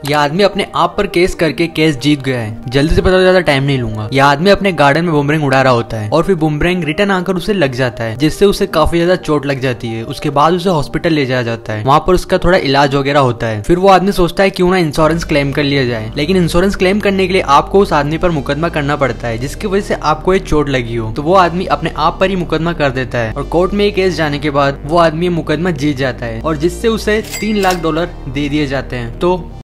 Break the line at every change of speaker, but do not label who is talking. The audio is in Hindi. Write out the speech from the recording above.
यह आदमी अपने आप पर केस करके केस जीत गया है। जल्दी से पता, ज्यादा टाइम नहीं लूंगा। यह आदमी अपने गार्डन में बूमरैंग उड़ा रहा होता है और फिर बूमरैंग रिटर्न आकर उसे लग जाता है, जिससे उसे काफी ज्यादा चोट लग जाती है। उसके बाद उसे हॉस्पिटल ले जाया जाता है, वहाँ पर उसका थोड़ा इलाज वगैरह होता है। फिर वो आदमी सोचता है क्यों ना इंश्योरेंस क्लेम कर लिया जाए, लेकिन इंश्योरेंस क्लेम करने के लिए आपको उस आदमी पर मुकदमा करना पड़ता है, जिसकी वजह से आपको एक चोट लगी हो। तो वो आदमी अपने आप पर ही मुकदमा कर देता है और कोर्ट में एक केस जाने के बाद वो आदमी मुकदमा जीत जाता है और जिससे उसे $3 लाख दे दिए जाते हैं। तो